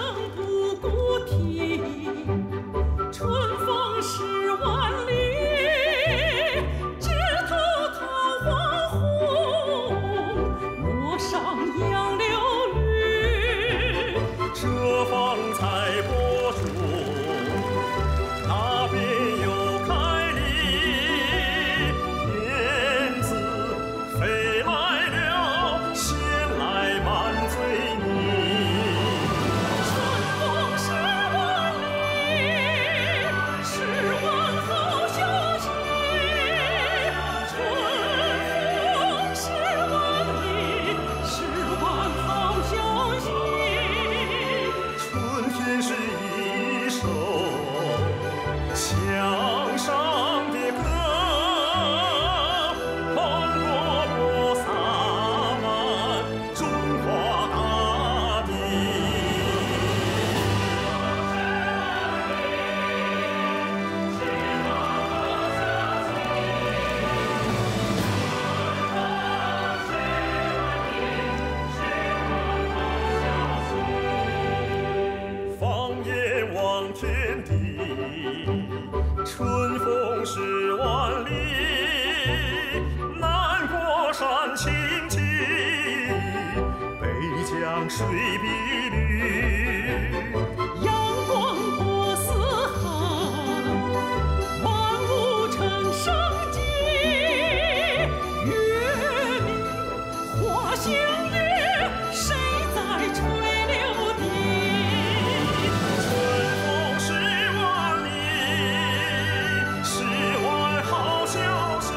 不顾听，春风十万里，枝头桃花红，陌上杨柳绿。 这方才播种，那边又开梨。燕子飞来了，衔来满嘴泥。 春风十万里，十万好消息。春风十万里，十万好消息。 春天是一首向上的歌，红萝卜洒满中华大地。放眼望天地，春风十万里。南国山青青，北江水碧绿。 阳光播四海，万物成生机。月明花相约，谁在吹柳笛？ 春风十万里，十万好消息。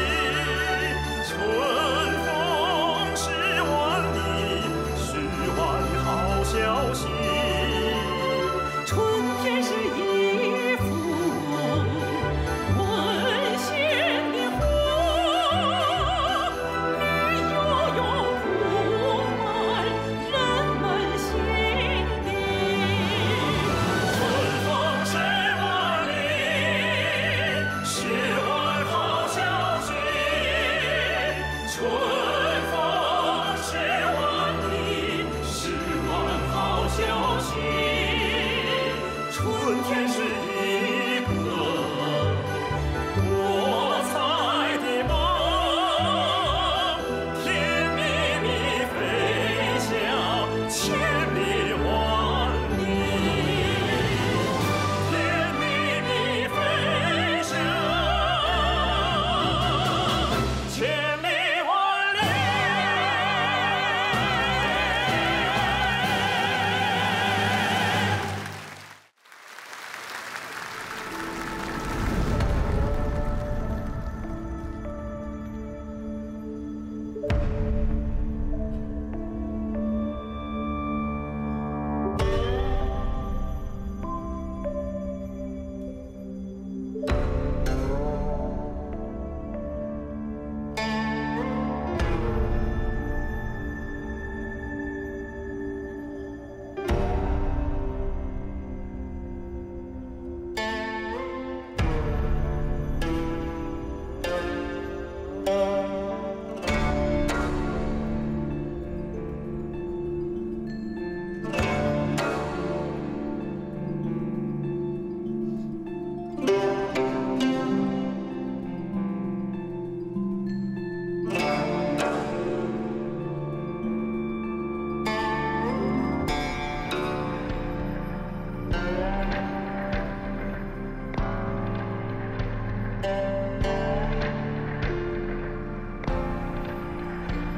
春风十万里，十万好消息。 春天是一幅温馨的画，绿油油铺满人们心底。 春风十万里，十万好消息。春风十万里，十万好消息。春天是一个多彩的梦，甜蜜蜜飞向千里万里。甜蜜蜜飞向千里万里。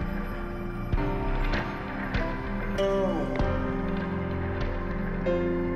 Oh.